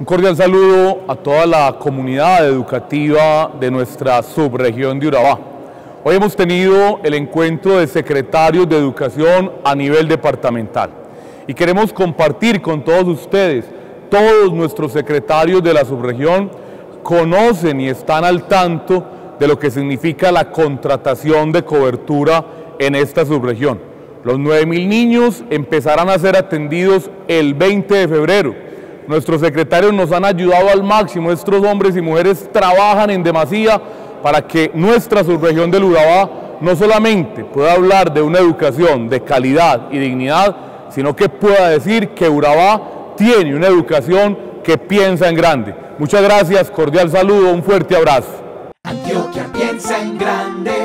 Un cordial saludo a toda la comunidad educativa de nuestra subregión de Urabá. Hoy hemos tenido el encuentro de secretarios de educación a nivel departamental y queremos compartir con todos ustedes. Todos nuestros secretarios de la subregión conocen y están al tanto de lo que significa la contratación de cobertura en esta subregión. Los 9.000 niños empezarán a ser atendidos el 20 de febrero. Nuestros secretarios nos han ayudado al máximo. Estos hombres y mujeres trabajan en demasía para que nuestra subregión del Urabá no solamente pueda hablar de una educación de calidad y dignidad, sino que pueda decir que Urabá tiene una educación que piensa en grande. Muchas gracias, cordial saludo, un fuerte abrazo. Antioquia piensa en grande.